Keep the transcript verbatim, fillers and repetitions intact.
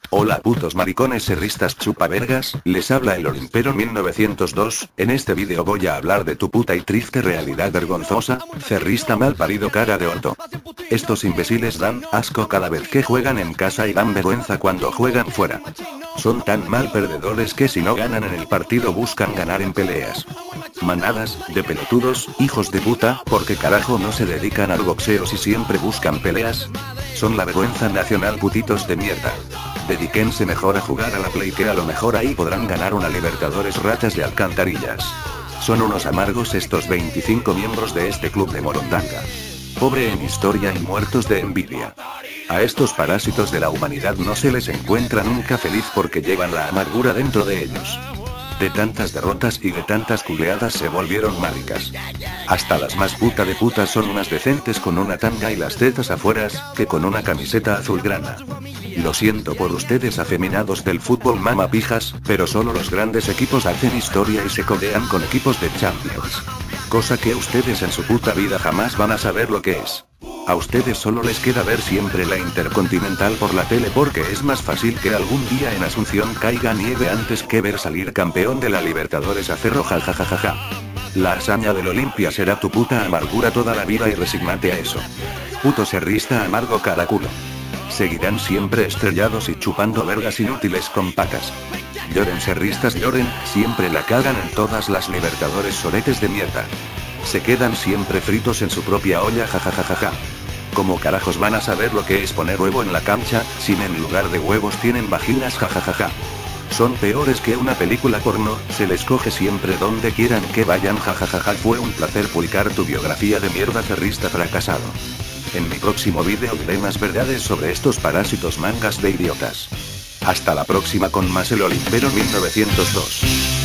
Hola putos maricones cerristas chupavergas, les habla el Olimpero mil novecientos dos, en este vídeo voy a hablar de tu puta y triste realidad vergonzosa, cerrista mal parido cara de orto. Estos imbéciles dan asco cada vez que juegan en casa y dan vergüenza cuando juegan fuera. Son tan mal perdedores que si no ganan en el partido buscan ganar en peleas. Manadas de pelotudos, hijos de puta, porque carajo no se dedican al boxeo si siempre buscan peleas. Son la vergüenza nacional, putitos de mierda. Dedíquense mejor a jugar a la Play, que a lo mejor ahí podrán ganar una Libertadores, ratas de alcantarillas. Son unos amargos estos veinticinco miembros de este club de Morondanga. Pobre en historia y muertos de envidia. A estos parásitos de la humanidad no se les encuentra nunca feliz porque llevan la amargura dentro de ellos. De tantas derrotas y de tantas culeadas se volvieron maricas. Hasta las más puta de putas son unas decentes con una tanga y las tetas afueras, que con una camiseta azulgrana. Lo siento por ustedes afeminados del fútbol mamapijas, pero solo los grandes equipos hacen historia y se codean con equipos de Champions. Cosa que ustedes en su puta vida jamás van a saber lo que es. A ustedes solo les queda ver siempre la Intercontinental por la tele porque es más fácil que algún día en Asunción caiga nieve antes que ver salir campeón de la Libertadores a Cerro, jajajaja. La hazaña del Olimpia será tu puta amargura toda la vida y resígnate a eso. Puto cerrista amargo caraculo. Seguirán siempre estrellados y chupando vergas inútiles con pacas. Lloren cerristas, lloren, siempre la cagan en todas las Libertadores, soretes de mierda. Se quedan siempre fritos en su propia olla, jajajaja. ¿Cómo carajos van a saber lo que es poner huevo en la cancha, si en lugar de huevos tienen vaginas, jajajaja? Son peores que una película porno, se les coge siempre donde quieran que vayan, jajajaja. Fue un placer publicar tu biografía de mierda, cerrista fracasado. En mi próximo vídeo diré más verdades sobre estos parásitos mangas de idiotas. Hasta la próxima con más el Olimpero mil novecientos dos.